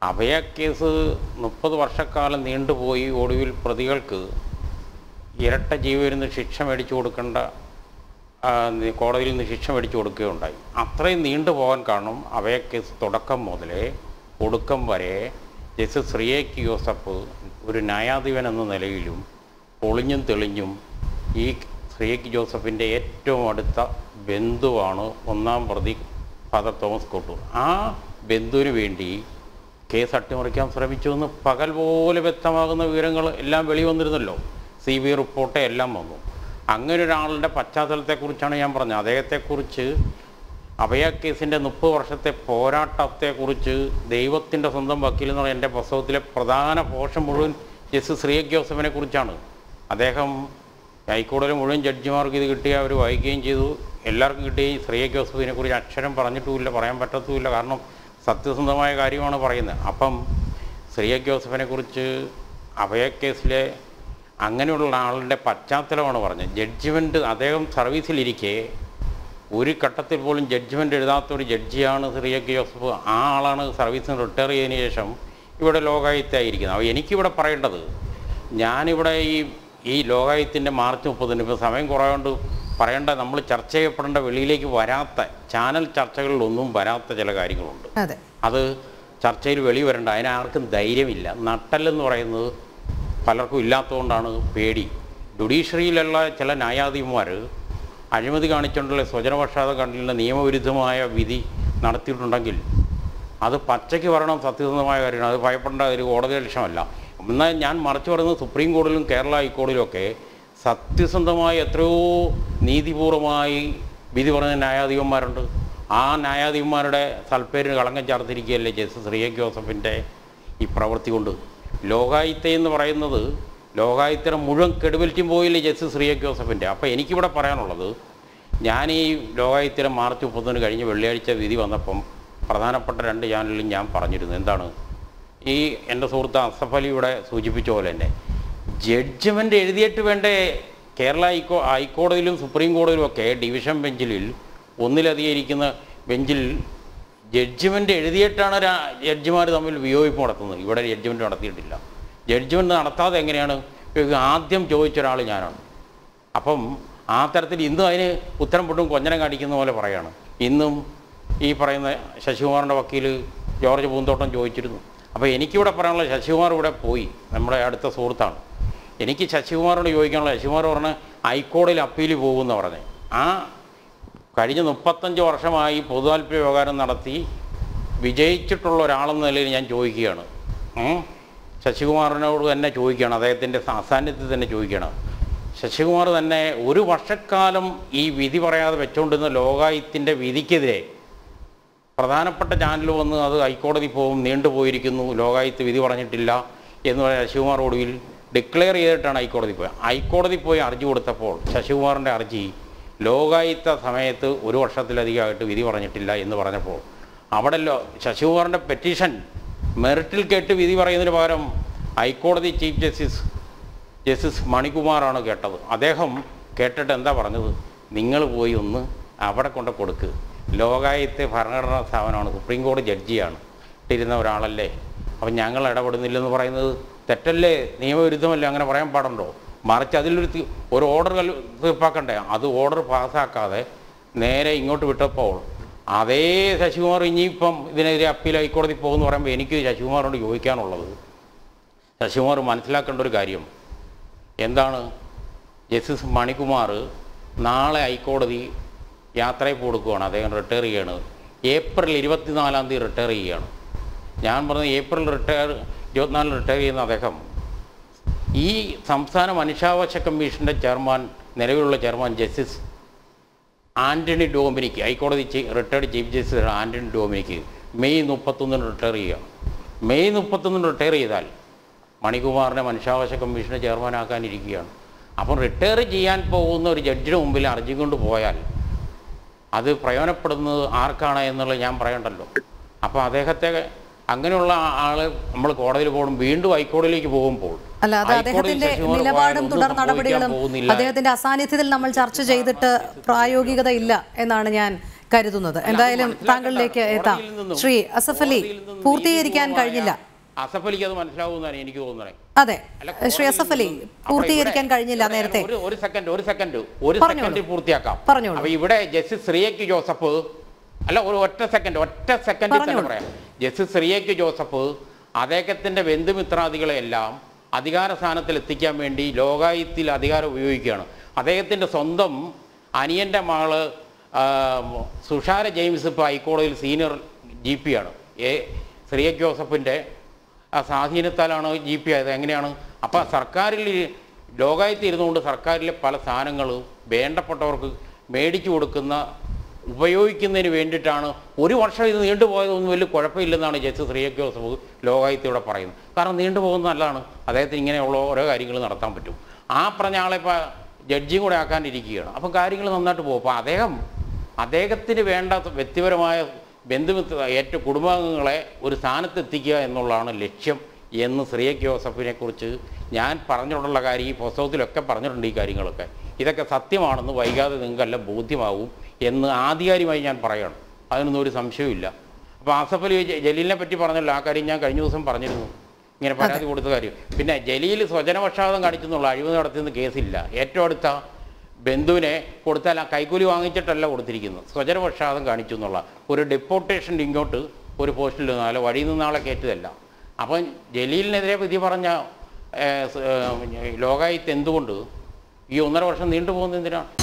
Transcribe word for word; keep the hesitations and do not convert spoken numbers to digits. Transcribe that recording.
അഭയ case മുപ്പത് വർഷക്കാലം നീണ്ടുപോയി ഒടുവിൽ പ്രതികൾക്ക് ഇരട്ട ജീവന് ശിക്ഷ മേടിച്ചു കൊടുക്കേണ്ട കോടതിയിൽ നിന്ന് ശിക്ഷ മേടിച്ചു കൊടുക്കുകയുണ്ടായി. അത്രയും നീണ്ടുപോകാൻ കാരണം അഭയ കേസ് തുടക്കം മുതലേ ഒടുക്കം വരെ ജസ്റ്റിസ് ശ്രീയേക്ക് ജോസഫ് ഒരു ന്യായാധിപൻ എന്ന നിലയിലും പൊളിഞ്ഞും തെളിഞ്ഞും ഈ ശ്രീയേക്ക് ജോസഫിൻ്റെ ഏറ്റവും അടുത്ത ബന്ധുവാണ് ഒന്നാം പ്രതി ഫാദർ തോമസ് കോട്ടൂർ. ആ ബന്ധുവിന് വേണ്ടി കേസ് അട്ടിമറിക്കാൻ ശ്രമിച്ചുവെന്ന് പകൽ പോലെ വ്യക്തമാകുന്ന വിവരങ്ങൾ എല്ലാം വെളി വന്നിരുന്നല്ലോ. സി ബി ഐ റിപ്പോർട്ട് എല്ലാം വന്നു. അങ്ങനെ ഒരാളുടെ പശ്ചാത്തലത്തെക്കുറിച്ചാണ് ഞാൻ പറഞ്ഞത്. അദ്ദേഹത്തെക്കുറിച്ച് അഭയ കേസിൻ്റെ മുപ്പത് വർഷത്തെ പോരാട്ടത്തെക്കുറിച്ച് ദൈവത്തിൻ്റെ സ്വന്തം വക്കീൽ എന്ന് പറഞ്ഞ എൻ്റെ പുസ്തകത്തിലെ പ്രധാന പോർഷൻ മുഴുവൻ ജസ്റ്റിസ് ശ്രീയേക്ക് ജോസഫിനെ കുറിച്ചാണ്. അദ്ദേഹം ഹൈക്കോടതിയിലെ മുഴുവൻ ജഡ്ജിമാർക്ക് ഇത് കിട്ടിയ അവർ വായിക്കുകയും ചെയ്തു. എല്ലാവർക്കും കിട്ടുകയും ശ്രീയേക്ക് ജോസഫിനെ കുറിച്ച് അക്ഷരം പറഞ്ഞിട്ടുമില്ല, പറയാൻ പറ്റത്തുമില്ല. കാരണം സത്യസന്ധമായ കാര്യമാണ് പറയുന്നത്. അപ്പം ശ്രീയേക്ക് ജോസഫിനെ കുറിച്ച് അഭയ കേസിലെ അങ്ങനെയുള്ള ആളുടെ പശ്ചാത്തലമാണ് പറഞ്ഞത്. ജഡ്ജ്മെൻറ്റ് അദ്ദേഹം സർവീസിലിരിക്കെ ഒരു ഘട്ടത്തിൽ പോലും ജഡ്ജ്മെൻറ്റ് എഴുതാത്തൊരു ജഡ്ജിയാണ് ശ്രീയേക്ക് ജോസഫ്. ആ ആളാണ് സർവീസിന് റിട്ടയർ ചെയ്തതിന് ശേഷം ഇവിടെ ലോകായുക്തമായിരിക്കുന്നത്. അപ്പോൾ എനിക്കിവിടെ പറയേണ്ടത്, ഞാനിവിടെ ഈ ഈ ലോകായുക്തത്തിൻ്റെ മാർച്ച് മുപ്പതിന് ഇപ്പോൾ സമയം കുറവുകൊണ്ട് പറയേണ്ട, നമ്മൾ ചർച്ച ചെയ്യപ്പെടേണ്ട വെളിയിലേക്ക് വരാത്ത ചാനൽ ചർച്ചകളിലൊന്നും വരാത്ത ചില കാര്യങ്ങളുണ്ട്. അത് ചർച്ചയിൽ വെളി വരേണ്ട. അതിനാർക്കും ധൈര്യമില്ല. നട്ടല്ലെന്ന് പറയുന്നത് പലർക്കും ഇല്ലാത്തതുകൊണ്ടാണ് പേടി. ജുഡീഷ്യറിയിലുള്ള ചില ന്യായാധിപന്മാർ അഴിമതി കാണിച്ചുകൊണ്ടുള്ള സ്വജനപക്ഷാതം കണ്ടിട്ടുള്ള നിയമവിരുദ്ധമായ വിധി നടത്തിയിട്ടുണ്ടെങ്കിൽ അത് പച്ചയ്ക്ക് പറയണം, സത്യസന്ധമായ കാര്യമാണ്. അത് ഭയപ്പെടേണ്ട ഒരു കോടതി ലക്ഷ്യമല്ല. എന്നാൽ ഞാൻ മറിച്ച് പറയുന്നത് സുപ്രീം കോടതിയിലും കേരള ഹൈക്കോടതിയിലുമൊക്കെ സത്യസന്ധമായി എത്രയോ നീതിപൂർവമായി വിധി പറഞ്ഞ ന്യായാധിപന്മാരുണ്ട്. ആ ന്യായാധിപന്മാരുടെ സൽപ്പേരിന് കളങ്കം ചേർത്തിരിക്കുകയല്ലേ ജസ്റ്റിസ് ശ്രീയേക്ക് ജോസഫിൻ്റെ ഈ പ്രവൃത്തി കൊണ്ട്. ലോകായുക്ത എന്ന് പറയുന്നത് ലോകായുക്തയുടെ മുഴുവൻ ക്രെഡിബിലിറ്റിയും പോയില്ലേ ജസ്റ്റിസ് ശ്രീയേക്ക് ജോസഫിൻ്റെ. അപ്പോൾ എനിക്കിവിടെ പറയാനുള്ളത്, ഞാൻ ഈ ലോകായുക്തയുടെ മാർച്ച് മുപ്പതിന് കഴിഞ്ഞ് വെള്ളിയാഴ്ച വിധി വന്നപ്പം പ്രധാനപ്പെട്ട രണ്ട് ചാനലിലും ഞാൻ പറഞ്ഞിരുന്നു. എന്താണ് ഈ എൻ്റെ സുഹൃത്ത് അസഫ് അലി ഇവിടെ സൂചിപ്പിച്ച പോലെ തന്നെ ജഡ്ജ്മെൻ്റ് എഴുതിയിട്ട് വേണ്ടേ കേരള ഹൈക്കോ ഹൈക്കോടതിയിലും സുപ്രീം കോടതിയിലുമൊക്കെ ഡിവിഷൻ ബെഞ്ചിൽ ഒന്നിലധികം ഇരിക്കുന്ന ബെഞ്ചിൽ ജഡ്ജ്മെൻ്റ് എഴുതിയിട്ടാണ് ജഡ്ജിമാർ തമ്മിൽ വിയോജിപ്പ് നടത്തുന്നത്. ഇവിടെ ജഡ്ജ്മെൻറ്റ് നടത്തിയിട്ടില്ല. ജഡ്ജ്മെൻറ്റ് നടത്താതെ എങ്ങനെയാണ്? ആദ്യം ചോദിച്ച ഒരാൾ ഞാനാണ്. അപ്പം ആ തരത്തിൽ ഇന്നും അതിന് ഉത്തരം പൊട്ടും കൊഞ്ഞനം കാണിക്കുന്ന പോലെ പറയാണ്. ഇന്നും ഈ പറയുന്ന ശശികുമാറിൻ്റെ വക്കീൽ ജോർജ് പൂന്തോട്ടം ചോദിച്ചിരുന്നു. അപ്പോൾ എനിക്കിവിടെ പറയാനുള്ള, ശശികുമാർ ഇവിടെ പോയി, നമ്മുടെ അടുത്ത സുഹൃത്താണ്. എനിക്ക് ശശികുമാറിനോട് ചോദിക്കാനുള്ള, ശശികുമാർ പറഞ്ഞ് ഹൈക്കോടതിയിൽ അപ്പീൽ പോകുമെന്ന് പറഞ്ഞ്, ആ കഴിഞ്ഞ മുപ്പത്തഞ്ച് വർഷമായി പൊതു താൽപര്യ വ്യവഹാരം നടത്തി വിജയിച്ചിട്ടുള്ള ഒരാളെന്ന നിലയിൽ ഞാൻ ചോദിക്കുകയാണ്. ശശികുമാറിനോട് തന്നെ ചോദിക്കുകയാണ്, അദ്ദേഹത്തിൻ്റെ അസാന്നിധ്യത്തിൽ തന്നെ ചോദിക്കുകയാണ്. ശശികുമാർ തന്നെ ഒരു വർഷക്കാലം ഈ വിധി പറയാതെ വെച്ചുകൊണ്ടിരുന്ന ലോകായുക്തത്തിൻ്റെ വിധിക്കെതിരെ പ്രധാനപ്പെട്ട ചാനൽ വന്ന് അത് ഹൈക്കോടതി പോകും, നീണ്ടുപോയിരിക്കുന്നു, ലോകായുക്ത വിധി പറഞ്ഞിട്ടില്ല എന്ന് പറഞ്ഞ ശശികുമാർ ഒടുവിൽ ഡിക്ലെയർ ചെയ്തിട്ടാണ് ഹൈക്കോടതി പോയത്. ഹൈക്കോടതി പോയി ഹർജി കൊടുത്തപ്പോൾ ശശികുമാറിൻ്റെ ഹർജി ലോകായുക്ത സമയത്ത് ഒരു വർഷത്തിലധികമായിട്ട് വിധി പറഞ്ഞിട്ടില്ല എന്ന് പറഞ്ഞപ്പോൾ അവിടെ ശശികുമാറിൻ്റെ പെറ്റീഷൻ മെറിറ്റിൽ കേട്ട് വിധി പറയുന്നതിന് പകരം ഹൈക്കോടതി ചീഫ് ജസ്റ്റിസ് ജസ്റ്റിസ് മണികുമാറാണ് കേട്ടത്. അദ്ദേഹം കേട്ടിട്ട് എന്താ പറഞ്ഞത്? നിങ്ങൾ പോയി ഒന്ന് അവിടെ കൊണ്ട് കൊടുക്ക്, ലോകായുക്ത ഭരണഘടനാ സ്ഥാപനമാണ്, സുപ്രീം കോടതി ജഡ്ജിയാണ്, ഇട്ടിരുന്ന ഒരാളല്ലേ, അപ്പം ഞങ്ങൾ ഇടപെടുന്നില്ലെന്ന് പറയുന്നത് തെറ്റല്ലേ? നിയമവിരുദ്ധമല്ലേ? അങ്ങനെ പറയാൻ പാടുണ്ടോ? മറിച്ച് അതിലൊരു ഒരു ഓർഡർ തീർപ്പാക്കണ്ടേ? അത് ഓർഡർ പാസ്സാക്കാതെ നേരെ ഇങ്ങോട്ട് വിട്ടപ്പോൾ അതേ ശശികുമാർ ഇനിയിപ്പം ഇതിനെതിരെ അപ്പീൽ ഹൈക്കോടതി പോകുമെന്ന് പറയുമ്പോൾ എനിക്ക് ശശികുമാറിനോട് ചോദിക്കാനുള്ളത്, ശശികുമാർ മനസ്സിലാക്കേണ്ട ഒരു കാര്യം എന്താണ്? ജസ്റ്റിസ് മണികുമാർ നാളെ ഹൈക്കോടതി യാത്രയപ്പ് കൊടുക്കുകയാണ്. അദ്ദേഹം റിട്ടയർ ചെയ്യുകയാണ്. ഏപ്രിൽ ഇരുപത്തിനാലാം തീയതി റിട്ടയർ ചെയ്യുകയാണ്. ഞാൻ പറഞ്ഞത് ഏപ്രിൽ റിട്ടയർ ഇരുപത്തിനാലിൽ റിട്ടയർ ചെയ്യുന്ന അദ്ദേഹം ഈ സംസ്ഥാന മനുഷ്യാവകാശ കമ്മീഷൻ്റെ ചെയർമാൻ, നിലവിലുള്ള ചെയർമാൻ ജസ്റ്റിസ് ആൻ്റണി ഡോമിനിക്ക്, ഹൈക്കോടതി retired chief justice Antony Dominic May മുപ്പത്തൊന്നിന് റിട്ടയർ ചെയ്യുകയാണ്. മെയ് മുപ്പത്തൊന്നിന് റിട്ടയർ ചെയ്താൽ മണികുമാറിനെ മനുഷ്യാവകാശ കമ്മീഷൻ്റെ ചെയർമാനാക്കാനിരിക്കുകയാണ്. അപ്പം റിട്ടയർ ചെയ്യാൻ പോകുന്ന ഒരു ജഡ്ജിയുടെ മുമ്പിൽ ഹർജി കൊണ്ട് പോയാൽ അത് പ്രയോജനപ്പെടുന്നത് ആർക്കാണ് എന്നുള്ളത് ഞാൻ പറയണ്ടല്ലോ. അപ്പോൾ അദ്ദേഹത്തെ അങ്ങനെയുള്ള ആള് നമ്മൾ കോടതിയിൽ പോകും, വീണ്ടും ഹൈക്കോടതിയിലേക്ക് പോകുമ്പോൾ അല്ലാതെ അദ്ദേഹത്തിന്റെ നിലപാടും തുടർ നടപടികളും അദ്ദേഹത്തിന്റെ അസാന്നിധ്യത്തിൽ നമ്മൾ ചർച്ച ചെയ്തിട്ട് പ്രായോഗികത ഇല്ല എന്നാണ് ഞാൻ കരുതുന്നത്. എന്തായാലും താങ്കളിലേക്ക് എത്താം. ശ്രീ അസഫ് അലി, പൂർത്തീകരിക്കാൻ കഴിഞ്ഞില്ല. അസഫ് അലിക്ക് അത് മനസ്സിലാവുമെന്നാണ് എനിക്ക് തോന്നുന്നത്. അതെ, ശ്രീ അസഫ് അലി, പൂർത്തീകരിക്കാൻ കഴിഞ്ഞില്ല നേരത്തെ. ഒരു സെക്കൻഡ് ഒരു സെക്കൻഡ് ഒരു സെക്കൻഡ് പൂർത്തിയാക്കാം. പറഞ്ഞോളൂ. അപ്പൊ ഇവിടെ ജസ്റ്റിസ് ശ്രീയക്ക് ജോസഫ് അല്ല ഒരു ഒറ്റ സെക്കൻഡ് ഒറ്റ സെക്കൻഡിൽ തന്നെ പറയാം. ജസ്റ്റിസ് ശ്രീയക്ക് ജോസഫ് അദ്ദേഹത്തിന്റെ ബന്ധുമിത്രാദികളെല്ലാം അധികാര സ്ഥാനത്തിൽ എത്തിക്കാൻ വേണ്ടി ലോകായുക്തയിൽ അധികാരം ഉപയോഗിക്കുകയാണ്. അദ്ദേഹത്തിന്റെ സ്വന്തം അനിയന്റെ മകള് സുഷാര ജെയിംസ് ഇപ്പോൾ ഹൈക്കോടതിയിൽ സീനിയർ ജി പി ആണ്. എ ശ്രീയ ജോസഫിൻ്റെ സ്വാധീനത്താലാണ് ജി പി ആയത്. എങ്ങനെയാണ്? അപ്പം സർക്കാരിൽ ലോകായുക്ത ഇരുന്നുകൊണ്ട് സർക്കാരിലെ പല സ്ഥാനങ്ങളും വേണ്ടപ്പെട്ടവർക്ക് മേടിച്ചു കൊടുക്കുന്ന ഉപയോഗിക്കുന്നതിന് വേണ്ടിയിട്ടാണ്. ഒരു വർഷം ഇത് നീണ്ടുപോയതൊന്നും വലിയ കുഴപ്പമില്ലെന്നാണ് ജസ്റ്റിസ് ശ്രീയ ജോസഫ് ലോകായുക്തയോടെ പറയുന്നത്. കാരണം നീണ്ടുപോകുന്നത് നല്ലതാണ്, അദ്ദേഹത്തിന് ഇങ്ങനെയുള്ള ഓരോ കാര്യങ്ങൾ നടത്താൻ പറ്റും. ആ പറഞ്ഞ ആളെ ഇപ്പോൾ ജഡ്ജിയും കൂടെ ആക്കാനിരിക്കുകയാണ്. അപ്പം കാര്യങ്ങൾ നന്നായിട്ട് പോകും. അപ്പോൾ അദ്ദേഹം അദ്ദേഹത്തിന് വേണ്ട വ്യക്തിപരമായ ബന്ധുമിത്ര ഏറ്റവും കുടുംബാംഗങ്ങളെ ഒരു സ്ഥാനത്തെത്തിക്കുക എന്നുള്ളതാണ് ലക്ഷ്യം എന്ന് ശ്രീയ ജോസഫിനെ കുറിച്ച് ഞാൻ പറഞ്ഞിട്ടുള്ള കാര്യം ഈ പുസ്തകത്തിലൊക്കെ പറഞ്ഞിട്ടുണ്ട്. ഈ കാര്യങ്ങളൊക്കെ ഇതൊക്കെ സത്യമാണെന്ന് വൈകാതെ നിങ്ങൾക്കെല്ലാം ബോധ്യമാവും എന്ന് ആധികാരികമായി ഞാൻ പറയണം. അതിനൊന്നും ഒരു സംശയവുമില്ല. അപ്പോൾ ആസഫ് അലി ജലീലിനെ പറ്റി പറഞ്ഞല്ലോ, ആ കാര്യം ഞാൻ കഴിഞ്ഞ ദിവസം പറഞ്ഞിരുന്നു, ഇങ്ങനെ പരാതി കൊടുത്ത കാര്യം. പിന്നെ ജലീൽ സ്വജനപക്ഷാതം കാണിച്ചെന്നുള്ള അഴിമതി നടത്തുന്ന കേസില്ല. ഏറ്റവും അടുത്ത ബന്ധുവിനെ കൊടുത്താൽ ആ കൈക്കൂലി വാങ്ങിച്ചിട്ടല്ല കൊടുത്തിരിക്കുന്നത്, സ്വജനപക്ഷാതം കാണിച്ചു എന്നുള്ള ഒരു ഡെപ്പോർട്ടേഷൻ ഇങ്ങോട്ട് ഒരു പോസ്റ്റിൽ നിന്നാലോ വഴിയിൽ നിന്നാളെ കയറ്റതല്ല. അപ്പം ജലീലിനെതിരെ വിധി പറഞ്ഞ ലോകായുക്ത എന്തുകൊണ്ട് ഈ ഒന്നര വർഷം നീണ്ടുപോകുന്നത് എന്തിനാണ്?